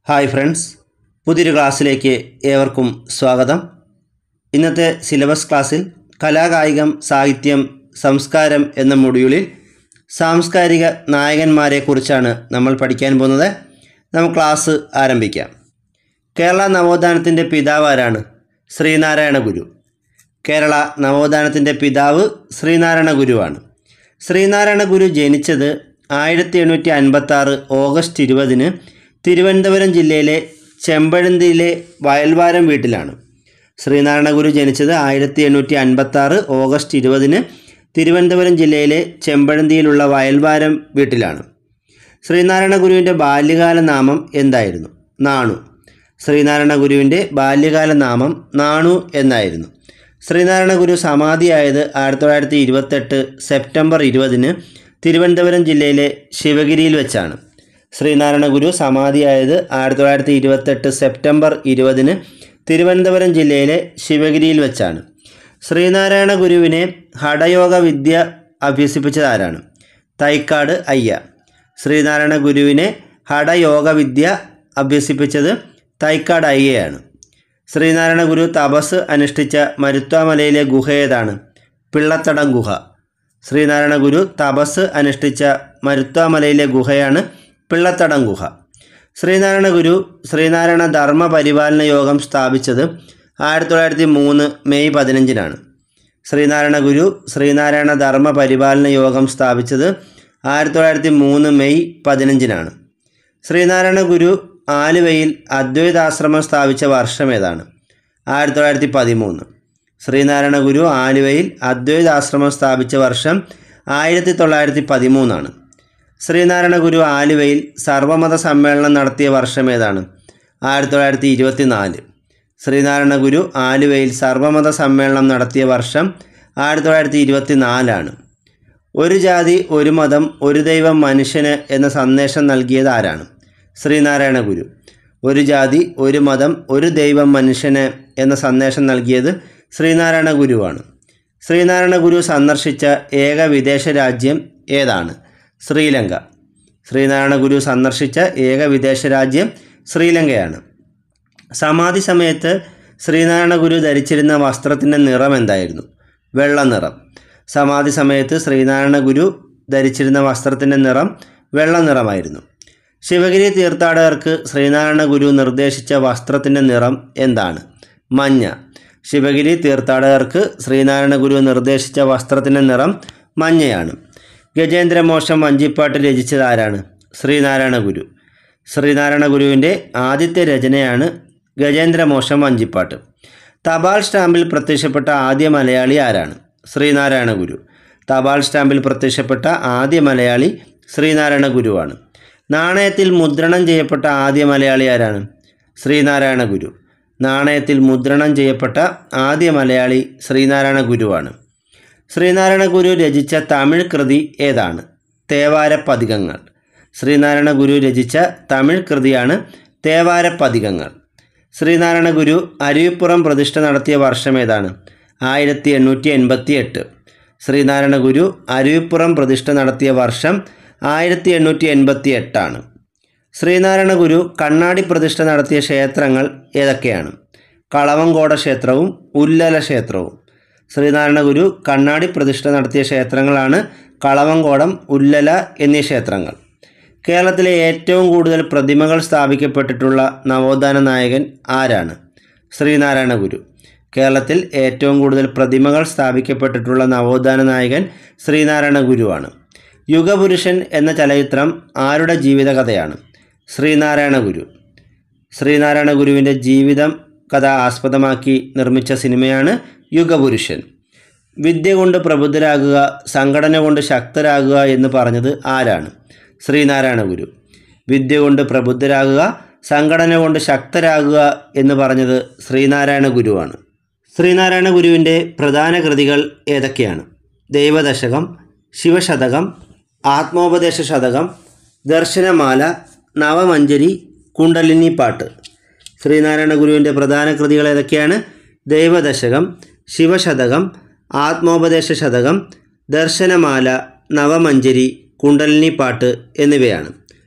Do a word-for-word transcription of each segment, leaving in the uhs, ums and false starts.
Hi friends, പുതിയൊരു ക്ലാസ്സിലേക്ക് ഏവർക്കും സ്വാഗതം. ഇന്നത്തെ സിലബസ് ക്ലാസ്സിൽ കലാകായികം, സാഹിത്യം, സംസ്കാരം എന്ന മൊഡ്യൂളിൽ സാംസ്കാരിക നായകന്മാരെക്കുറിച്ചാണ് നമ്മൾ പഠിക്കാൻ പോകുന്നത്. നമുക്ക് ക്ലാസ് ആരംഭിക്കാം. കേരള നവോത്ഥാനത്തിൻ്റെ പിതാവ് ആരാണ്? ശ്രീനാരായണ ഗുരു. കേരള നവോത്ഥാനത്തിൻ്റെ പിതാവ് ശ്രീനാരായണ ഗുരുവാണ്. ശ്രീനാരായണ ഗുരു ജനിച്ചത് ആയിരത്തി എണ്ണൂറ്റി അൻപത്തി ആറ് ഓഗസ്റ്റ് ഇരുപതിന് തിരുവനന്തപുരം ജില്ലയിലെ ചെമ്പഴന്തിയിലെ വയൽവാരം വീട്ടിലാണ്. ശ്രീനാരായണ ഗുരു ജനിച്ചത് ആയിരത്തി എണ്ണൂറ്റി അൻപത്തി ആറ് ഓഗസ്റ്റ് ഇരുപതിന് തിരുവനന്തപുരം ജില്ലയിലെ ചെമ്പഴന്തിയിലുള്ള വയൽവാരം വീട്ടിലാണ്. ശ്രീനാരായണ ഗുരുവിൻ്റെ ബാല്യകാല നാമം എന്തായിരുന്നു? നാണു. ശ്രീനാരായണ ഗുരുവിൻ്റെ ബാല്യകാല നാമം നാണു എന്നായിരുന്നു. ശ്രീനാരായണ ഗുരു സമാധിയായത് ആയിരത്തി തൊള്ളായിരത്തി ഇരുപത്തെട്ട് സെപ്റ്റംബർ ഇരുപതിന് തിരുവനന്തപുരം ജില്ലയിലെ ശിവഗിരിയിൽ വെച്ചാണ്. ശ്രീനാരായണ ഗുരു സമാധിയായത് ആയിരത്തി തൊള്ളായിരത്തി ഇരുപത്തെട്ട് സെപ്റ്റംബർ ഇരുപതിന് തിരുവനന്തപുരം ജില്ലയിലെ ശിവഗിരിയിൽ വെച്ചാണ്. ശ്രീനാരായണ ഗുരുവിനെ ഹഠയോഗ വിദ്യ അഭ്യസിപ്പിച്ചത് ആരാണ്? തൈക്കാട് അയ്യ. ശ്രീനാരായണ ഗുരുവിനെ ഹഠയോഗ വിദ്യ അഭ്യസിപ്പിച്ചത് തൈക്കാട് അയ്യയാണ്. ശ്രീനാരായണ ഗുരു തപസ് അനുഷ്ഠിച്ച മരുത്വാമലയിലെ ഗുഹ ഏതാണ്? പിള്ളത്തടം ഗുഹ. ശ്രീനാരായണ ഗുരു തപസ് അനുഷ്ഠിച്ച മരുത്വാമലയിലെ ഗുഹയാണ് പിള്ളത്തടം ഗുഹ. ശ്രീനാരായണ ഗുരു ശ്രീനാരായണ ധർമ്മ പരിപാലന യോഗം സ്ഥാപിച്ചത് ആയിരത്തി തൊള്ളായിരത്തി മൂന്ന് മെയ് പതിനഞ്ചിനാണ്. ശ്രീനാരായണ ഗുരു ശ്രീനാരായണ ധർമ്മ പരിപാലന യോഗം സ്ഥാപിച്ചത് ആയിരത്തി തൊള്ളായിരത്തി മൂന്ന് മെയ് പതിനഞ്ചിനാണ്. ശ്രീനാരായണ ഗുരു ആലുവയിൽ അദ്വൈതാശ്രമം സ്ഥാപിച്ച വർഷം ഏതാണ്? ആയിരത്തി തൊള്ളായിരത്തി പതിമൂന്ന്. ശ്രീനാരായണ ഗുരു ആലുവയിൽ അദ്വൈതാശ്രമം സ്ഥാപിച്ച വർഷം ആയിരത്തി തൊള്ളായിരത്തി പതിമൂന്നാണ്. ശ്രീനാരായണ ഗുരു ആലുവയിൽ സർവമത സമ്മേളനം നടത്തിയ വർഷം ഏതാണ്? ആയിരത്തി തൊള്ളായിരത്തി ഇരുപത്തി നാല്. ശ്രീനാരായണ ഗുരു ആലുവയിൽ സർവമത സമ്മേളനം നടത്തിയ വർഷം ആയിരത്തി തൊള്ളായിരത്തി ഇരുപത്തി നാലാണ്. ഒരു ജാതി ഒരു മതം ഒരു ദൈവം മനുഷ്യന് എന്ന സന്ദേശം നൽകിയത് ആരാണ്? ശ്രീനാരായണ ഗുരു. ഒരു ജാതി ഒരു മതം ഒരു ദൈവം മനുഷ്യന് എന്ന സന്ദേശം നൽകിയത് ശ്രീനാരായണ ഗുരുവാണ്. ശ്രീനാരായണ ഗുരു സന്ദർശിച്ച ഏക വിദേശ രാജ്യം ഏതാണ്? ശ്രീലങ്ക. ശ്രീനാരായണ ഗുരു സന്ദർശിച്ച ഏക വിദേശ രാജ്യം ശ്രീലങ്കയാണ്. സമാധി സമയത്ത് ശ്രീനാരായണ ഗുരു ധരിച്ചിരുന്ന വസ്ത്രത്തിൻ്റെ നിറം എന്തായിരുന്നു? വെള്ള നിറം. സമാധി സമയത്ത് ശ്രീനാരായണ ഗുരു ധരിച്ചിരുന്ന വസ്ത്രത്തിൻ്റെ നിറം വെള്ള നിറമായിരുന്നു. ശിവഗിരി തീർത്ഥാടകർക്ക് ശ്രീനാരായണ ഗുരു നിർദ്ദേശിച്ച വസ്ത്രത്തിൻ്റെ നിറം എന്താണ്? മഞ്ഞ. ശിവഗിരി തീർത്ഥാടകർക്ക് ശ്രീനാരായണ ഗുരു നിർദ്ദേശിച്ച വസ്ത്രത്തിൻ്റെ നിറം മഞ്ഞയാണ്. ഗജേന്ദ്രമോക്ഷം വഞ്ചിപ്പാട്ട് രചിച്ചത് ആരാണ്? ശ്രീനാരായണ ഗുരു. ശ്രീനാരായണ ഗുരുവിൻ്റെ ആദ്യത്തെ രചനയാണ് ഗജേന്ദ്രമോക്ഷം വഞ്ചിപ്പാട്ട്. തപാൽ സ്റ്റാമ്പിൽ പ്രത്യക്ഷപ്പെട്ട ആദ്യ മലയാളി ആരാണ്? ശ്രീനാരായണ ഗുരു. തപാൽ സ്റ്റാമ്പിൽ പ്രത്യക്ഷപ്പെട്ട ആദ്യ മലയാളി ശ്രീനാരായണ ഗുരുവാണ്. നാണയത്തിൽ മുദ്രണം ചെയ്യപ്പെട്ട ആദ്യ മലയാളി ആരാണ്? ശ്രീനാരായണ ഗുരു. നാണയത്തിൽ മുദ്രണം ചെയ്യപ്പെട്ട ആദ്യ മലയാളി ശ്രീനാരായണ ഗുരുവാണ്. ശ്രീനാരായണ ഗുരു രചിച്ച തമിഴ് കൃതി ഏതാണ്? തേവാരപ്പതികങ്ങൾ. ശ്രീനാരായണ ഗുരു രചിച്ച തമിഴ് കൃതിയാണ് തേവാരപ്പതികങ്ങൾ. ശ്രീനാരായണ ഗുരു അരുവിപ്പുറം പ്രതിഷ്ഠ നടത്തിയ വർഷം ഏതാണ്? ആയിരത്തി എണ്ണൂറ്റി എൺപത്തി എട്ട്. ശ്രീനാരായണ ഗുരു അരുവിപ്പുറം പ്രതിഷ്ഠ നടത്തിയ വർഷം ആയിരത്തി എണ്ണൂറ്റി എൺപത്തി എട്ടാണ്. ശ്രീനാരായണ ഗുരു കണ്ണാടി പ്രതിഷ്ഠ നടത്തിയ ക്ഷേത്രങ്ങൾ ഏതൊക്കെയാണ്? കളവങ്കോട ക്ഷേത്രവും ഉല്ലല ക്ഷേത്രവും. ശ്രീനാരായണ ഗുരു കണ്ണാടി പ്രതിഷ്ഠ നടത്തിയ ക്ഷേത്രങ്ങളാണ് കളവങ്കോടം, ഉല്ലല എന്നീ ക്ഷേത്രങ്ങൾ. കേരളത്തിലെ ഏറ്റവും കൂടുതൽ പ്രതിമകൾ സ്ഥാപിക്കപ്പെട്ടിട്ടുള്ള നവോത്ഥാന നായകൻ ആരാണ്? ശ്രീനാരായണ ഗുരു. കേരളത്തിൽ ഏറ്റവും കൂടുതൽ പ്രതിമകൾ സ്ഥാപിക്കപ്പെട്ടിട്ടുള്ള നവോത്ഥാന നായകൻ ശ്രീനാരായണ ഗുരുവാണ്. യുഗപുരുഷൻ എന്ന ചലച്ചിത്രം ആരുടെ ജീവിതകഥയാണ്? ശ്രീനാരായണ ഗുരു. ശ്രീനാരായണ ഗുരുവിൻ്റെ ജീവിതം കഥ ആസ്പദമാക്കി നിർമ്മിച്ച സിനിമയാണ് യുഗപുരുഷൻ. വിദ്യ കൊണ്ട് പ്രബുദ്ധരാകുക, സംഘടന കൊണ്ട് ശക്തരാകുക എന്ന് പറഞ്ഞത് ആരാണ്? ശ്രീനാരായണ ഗുരു. വിദ്യ കൊണ്ട് പ്രബുദ്ധരാകുക, സംഘടന കൊണ്ട് ശക്തരാകുക എന്ന് പറഞ്ഞത് ശ്രീനാരായണ ഗുരുവാണ്. ശ്രീനാരായണ ഗുരുവിൻ്റെ പ്രധാന കൃതികൾ ഏതൊക്കെയാണ്? ദൈവദശകം, ശിവശതകം, ആത്മോപദേശ ശതകം, ദർശനമാല, നവമഞ്ജരി, കുണ്ടലിനി പാട്ട്. ശ്രീനാരായണ ഗുരുവിൻ്റെ പ്രധാന കൃതികൾ ഏതൊക്കെയാണ്? ദൈവദശകം, ശിവശതകം, ആത്മോപദേശ ശതകം, ദർശനമാല, നവമഞ്ജരി, കുണ്ടലിനി പാട്ട് എന്നിവയാണ്.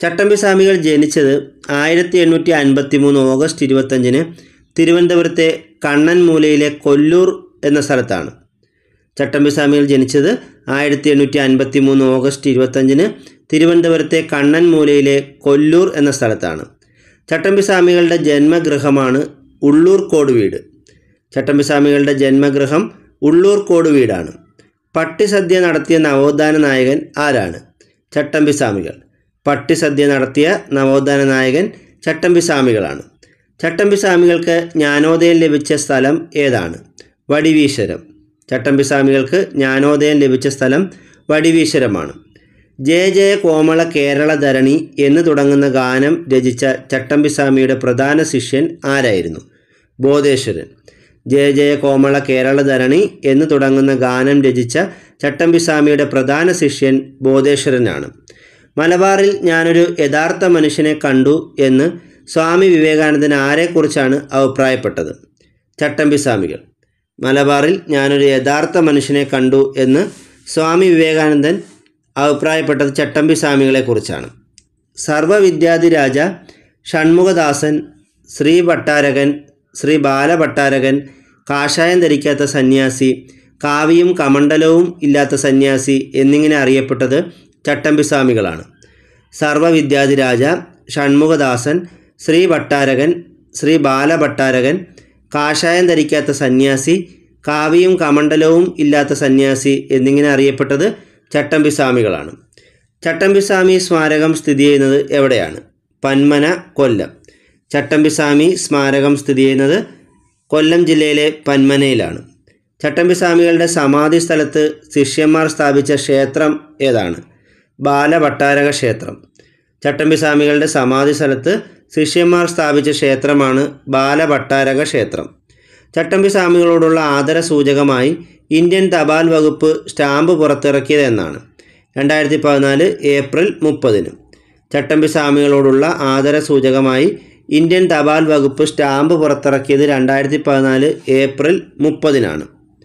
ചട്ടമ്പിസ്വാമികൾ ജനിച്ചത് ആയിരത്തി എണ്ണൂറ്റി അൻപത്തി മൂന്ന് ഓഗസ്റ്റ് ഇരുപത്തഞ്ചിന് തിരുവനന്തപുരത്തെ കണ്ണൻമൂലയിലെ കൊല്ലൂർ എന്ന സ്ഥലത്താണ്. ചട്ടമ്പിസ്വാമികൾ ജനിച്ചത് ആയിരത്തി എണ്ണൂറ്റി അൻപത്തി മൂന്ന് ഓഗസ്റ്റ് ഇരുപത്തഞ്ചിന് തിരുവനന്തപുരത്തെ കണ്ണൻമൂലയിലെ കൊല്ലൂർ എന്ന സ്ഥലത്താണ്. ചട്ടമ്പിസ്വാമികളുടെ ജന്മഗൃഹമാണ് ഉള്ളൂർക്കോട് വീട്. ചട്ടമ്പിസ്വാമികളുടെ ജന്മഗൃഹം ഉള്ളൂർക്കോട് വീടാണ്. പട്ടിസദ്യ നടത്തിയ നവോത്ഥാന നായകൻ ആരാണ്? ചട്ടമ്പിസ്വാമികൾ. പട്ടിസദ്യ നടത്തിയ നവോത്ഥാന നായകൻ ചട്ടമ്പിസ്വാമികളാണ്. ചട്ടമ്പിസ്വാമികൾക്ക് ജ്ഞാനോദയം ലഭിച്ച സ്ഥലം ഏതാണ്? വടിവീശ്വരം. ചട്ടമ്പിസ്വാമികൾക്ക് ജ്ഞാനോദയം ലഭിച്ച സ്ഥലം വടിവീശ്വരമാണ്. ജയ ജയ കോമള കേരള ധരണി എന്ന് തുടങ്ങുന്ന ഗാനം രചിച്ച ചട്ടമ്പിസ്വാമിയുടെ പ്രധാന ശിഷ്യൻ ആരായിരുന്നു? ബോധേശ്വരൻ. ജയ ജയ കോമള കേരള ധരണി എന്ന് തുടങ്ങുന്ന ഗാനം രചിച്ച ചട്ടമ്പിസ്വാമിയുടെ പ്രധാന ശിഷ്യൻ ബോധേശ്വരനാണ്. മലബാറിൽ ഞാനൊരു യഥാർത്ഥ മനുഷ്യനെ കണ്ടു എന്ന് സ്വാമി വിവേകാനന്ദൻ ആരെക്കുറിച്ചാണ് അഭിപ്രായപ്പെട്ടത്? ചട്ടമ്പിസ്വാമികൾ. മലബാറിൽ ഞാനൊരു യഥാർത്ഥ മനുഷ്യനെ കണ്ടു എന്ന് സ്വാമി വിവേകാനന്ദൻ അഭിപ്രായപ്പെട്ടത് ചട്ടമ്പിസ്വാമികളെക്കുറിച്ചാണ്. സർവവിദ്യാധിരാജ, ഷൺമുഖദാസൻ, ശ്രീ ഭട്ടാരകൻ, ശ്രീ ബാലഭട്ടാരകൻ, കാഷായം ധരിക്കാത്ത സന്യാസി, കാവിയും കമണ്ഡലവും ഇല്ലാത്ത സന്യാസി എന്നിങ്ങനെ അറിയപ്പെട്ടത് ചട്ടമ്പിസ്വാമികളാണ്. സർവവിദ്യാധിരാജ, ഷൺമുഖദാസൻ, ശ്രീ ഭട്ടാരകൻ, ശ്രീ ബാലഭട്ടാരകൻ, കാഷായം ധരിക്കാത്ത സന്യാസി, കാവിയും കമണ്ഡലവും ഇല്ലാത്ത സന്യാസി എന്നിങ്ങനെ അറിയപ്പെട്ടത് ചട്ടമ്പിസ്വാമികളാണ്. ചട്ടമ്പിസ്വാമി സ്മാരകം സ്ഥിതി ചെയ്യുന്നത് എവിടെയാണ്? പന്മന, കൊല്ലം. ചട്ടമ്പിസ്വാമി സ്മാരകം സ്ഥിതി ചെയ്യുന്നത് കൊല്ലം ജില്ലയിലെ പന്മനയിലാണ്. ചട്ടമ്പിസ്വാമികളുടെ സമാധി സ്ഥലത്ത് ശിഷ്യന്മാർ സ്ഥാപിച്ച ക്ഷേത്രം ഏതാണ്? ബാലഭട്ടാരക ക്ഷേത്രം. ചട്ടമ്പിസ്വാമികളുടെ സമാധി സ്ഥലത്ത് ശിഷ്യന്മാർ സ്ഥാപിച്ച ക്ഷേത്രമാണ് ബാലഭട്ടാരക ക്ഷേത്രം. ചട്ടമ്പിസ്വാമികളോടുള്ള ആദര സൂചകമായി ഇന്ത്യൻ തപാൽ വകുപ്പ് സ്റ്റാമ്പ് പുറത്തിറക്കിയത് എന്നാണ്? രണ്ടായിരത്തി പതിനാല് ഏപ്രിൽ മുപ്പതിന്. ചട്ടമ്പിസ്വാമികളോടുള്ള ആദര സൂചകമായി ഇന്ത്യൻ തപാൽ വകുപ്പ് സ്റ്റാമ്പ് പുറത്തിറക്കിയത് രണ്ടായിരത്തി പതിനാല് ഏപ്രിൽ മുപ്പതിനാണ്.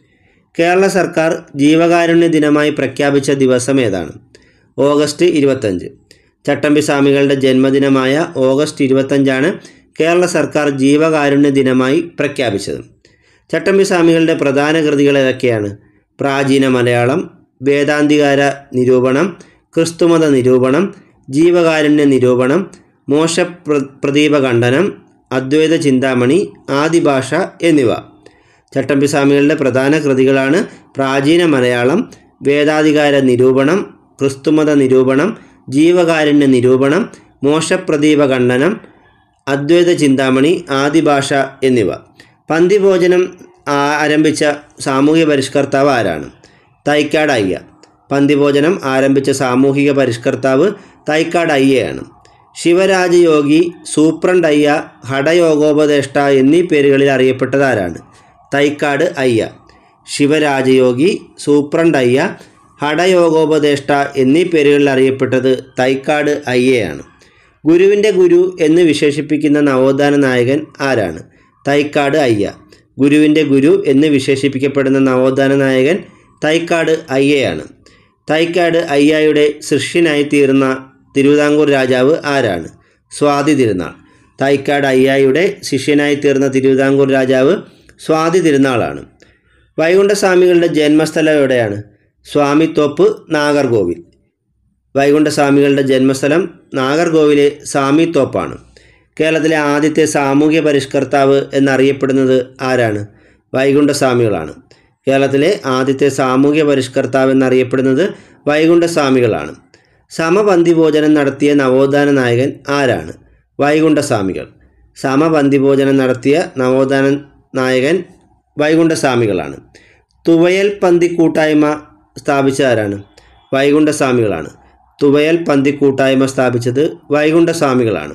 കേരള സർക്കാർ ജീവകാരുണ്യ ദിനമായി പ്രഖ്യാപിച്ച ദിവസം ഏതാണ്? ഓഗസ്റ്റ് ഇരുപത്തഞ്ച്. ചട്ടമ്പിസ്വാമികളുടെ ജന്മദിനമായ ഓഗസ്റ്റ് ഇരുപത്തഞ്ചാണ് കേരള സർക്കാർ ജീവകാരുണ്യ ദിനമായി പ്രഖ്യാപിച്ചത്. ചട്ടമ്പിസ്വാമികളുടെ പ്രധാന കൃതികൾ ഏതൊക്കെയാണ്? പ്രാചീന മലയാളം, വേദാന്തികാര നിരൂപണം, ക്രിസ്തുമത നിരൂപണം, ജീവകാരുണ്യ നിരൂപണം, മോശ പ്രദീപ ഖണ്ഡനം, അദ്വൈത ചിന്താമണി, ആദിഭാഷ എന്നിവ. ചട്ടമ്പിസ്വാമികളുടെ പ്രധാന കൃതികളാണ് പ്രാചീന മലയാളം, വേദാധികാര നിരൂപണം, ക്രിസ്തുമത നിരൂപണം, ജീവകാരുണ്യ നിരൂപണം, മോശപ്രദീപ ഖണ്ഡനം, അദ്വൈത ചിന്താമണി, ആദിഭാഷ എന്നിവ. പന്തിഭോജനം ആരംഭിച്ച സാമൂഹിക പരിഷ്കർത്താവ് ആരാണ്? തൈക്കാട് അയ്യ. പന്തിഭോജനം ആരംഭിച്ച സാമൂഹിക പരിഷ്കർത്താവ് തൈക്കാട് അയ്യയാണ്. ശിവരാജയോഗി, സൂപ്രണ്ട് അയ്യ, ഹഠയോഗോപദേഷ്ട എന്നീ പേരുകളിൽ അറിയപ്പെട്ടത് ആരാണ്? തൈക്കാട് അയ്യ. ശിവരാജയോഗി, സൂപ്രണ്ട് അയ്യ, ഹഠയോഗോപദേഷ്ട എന്നീ പേരുകളിൽ അറിയപ്പെട്ടത് തൈക്കാട് അയ്യയാണ്. ഗുരുവിൻ്റെ ഗുരു എന്ന് വിശേഷിപ്പിക്കുന്ന നവോത്ഥാന നായകൻ ആരാണ്? തൈക്കാട് അയ്യ. ഗുരുവിൻ്റെ ഗുരു എന്ന് വിശേഷിപ്പിക്കപ്പെടുന്ന നവോത്ഥാന നായകൻ തൈക്കാട് അയ്യയാണ്. തൈക്കാട് അയ്യയുടെ ശിഷ്യനായി തീർന്ന തിരുവിതാംകൂർ രാജാവ് ആരാണ്? സ്വാതി തിരുനാൾ. തൈക്കാട് അയ്യയുടെ ശിഷ്യനായി തീർന്ന തിരുവിതാംകൂർ രാജാവ് സ്വാതി തിരുനാളാണ്. വൈകുണ്ഠസ്വാമികളുടെ ജന്മസ്ഥലം എവിടെയാണ്? സ്വാമിത്തോപ്പ്, നാഗർകോവിൽ. വൈകുണ്ഠസ്വാമികളുടെ ജന്മസ്ഥലം നാഗർകോവിലെ സ്വാമിത്തോപ്പാണ്. കേരളത്തിലെ ആദ്യത്തെ സാമൂഹ്യ പരിഷ്കർത്താവ് എന്നറിയപ്പെടുന്നത് ആരാണ്? വൈകുണ്ഠസ്വാമികളാണ്. കേരളത്തിലെ ആദ്യത്തെ സാമൂഹ്യ പരിഷ്കർത്താവ് എന്നറിയപ്പെടുന്നത് വൈകുണ്ഠസ്വാമികളാണ്. സമപന്തി ഭോജനം നടത്തിയ നവോത്ഥാന നായകൻ ആരാണ്? വൈകുണ്ഠസ്വാമികൾ. സമപന്തി ഭോജനം നടത്തിയ നവോത്ഥാന നായകൻ വൈകുണ്ഠസ്വാമികളാണ്. തുവയൽ പന്തി കൂട്ടായ്മ സ്ഥാപിച്ചത് ആരാണ്? വൈകുണ്ഠസ്വാമികളാണ്. തുവയൽ പന്തി കൂട്ടായ്മ സ്ഥാപിച്ചത് വൈകുണ്ഠസ്വാമികളാണ്.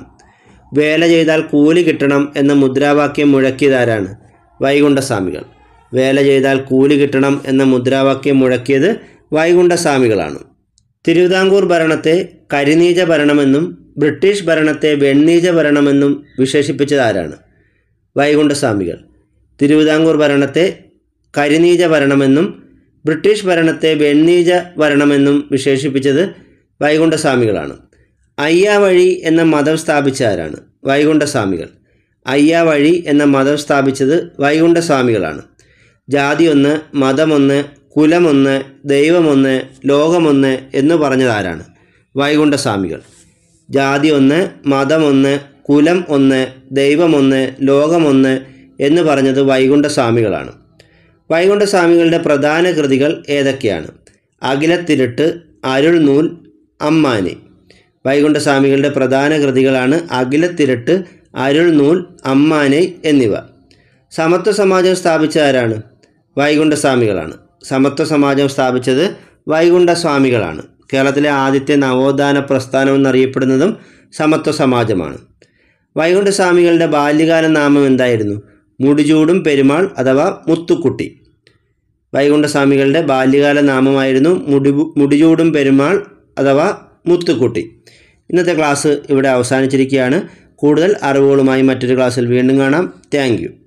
വേല ചെയ്താൽ കൂലി കിട്ടണം എന്ന മുദ്രാവാക്യം മുഴക്കിയതാരാണ്? വൈകുണ്ഠസ്വാമികൾ. വേല ചെയ്താൽ കൂലി കിട്ടണം എന്ന മുദ്രാവാക്യം മുഴക്കിയത് വൈകുണ്ഠസ്വാമികളാണ്. തിരുവിതാംകൂർ ഭരണത്തെ കരിനീച ഭരണമെന്നും ബ്രിട്ടീഷ് ഭരണത്തെ വെണ്ണീച ഭരണമെന്നും വിശേഷിപ്പിച്ചത് ആരാണ്? വൈകുണ്ഠസ്വാമികൾ. തിരുവിതാംകൂർ ഭരണത്തെ കരിനീച ഭരണമെന്നും ബ്രിട്ടീഷ് ഭരണത്തെ വെണ്ണീച ഭരണമെന്നും വിശേഷിപ്പിച്ചത് വൈകുണ്ഠസ്വാമികളാണ്. അയ്യാവഴി എന്ന മതം സ്ഥാപിച്ച ആരാണ്? വൈകുണ്ഠസ്വാമികൾ. അയ്യാവഴി എന്ന മതം സ്ഥാപിച്ചത് വൈകുണ്ഠസ്വാമികളാണ്. ജാതി ഒന്ന്, മതമൊന്ന്, കുലമൊന്ന്, ദൈവമൊന്ന്, ലോകമൊന്ന് എന്ന് പറഞ്ഞതാരാണ്? വൈകുണ്ഠസ്വാമികൾ. ജാതി ഒന്ന്, മതമൊന്ന്, കുലം ഒന്ന്, ദൈവമൊന്ന്, ലോകമൊന്ന് എന്ന് പറഞ്ഞത് വൈകുണ്ഠസ്വാമികളാണ്. വൈകുണ്ഠസ്വാമികളുടെ പ്രധാന കൃതികൾ ഏതൊക്കെയാണ്? അഖിലത്തിരുട്ട്, അരുൾനൂൽ, അമ്മാനെ. വൈകുണ്ഠസ്വാമികളുടെ പ്രധാന കൃതികളാണ് അഖിലത്തിരുട്ട്, അരുൾനൂൽ, അമ്മാനെ എന്നിവ. സമത്വ സമാജം സ്ഥാപിച്ച ആരാണ്? വൈകുണ്ഠസ്വാമികളാണ്. സമത്വ സമാജം സ്ഥാപിച്ചത് വൈകുണ്ഠസ്വാമികളാണ്. കേരളത്തിലെ ആദ്യത്തെ നവോത്ഥാന പ്രസ്ഥാനം എന്നറിയപ്പെടുന്നതും സമത്വ സമാജമാണ്. വൈകുണ്ഠസ്വാമികളുടെ ബാല്യകാല നാമം എന്തായിരുന്നു? മുടിചൂടും പെരുമാൾ അഥവാ മുത്തുക്കുട്ടി. വൈകുണ്ഠസ്വാമികളുടെ ബാല്യകാല നാമമായിരുന്നു മുടി മുടിചൂടും പെരുമാൾ അഥവാ മുത്തുക്കുട്ടി. ഇന്നത്തെ ക്ലാസ് ഇവിടെ അവസാനിച്ചിരിക്കുകയാണ്. കൂടുതൽ അറിവുകളുമായി മറ്റൊരു ക്ലാസ്സിൽ വീണ്ടും കാണാം. Thank U.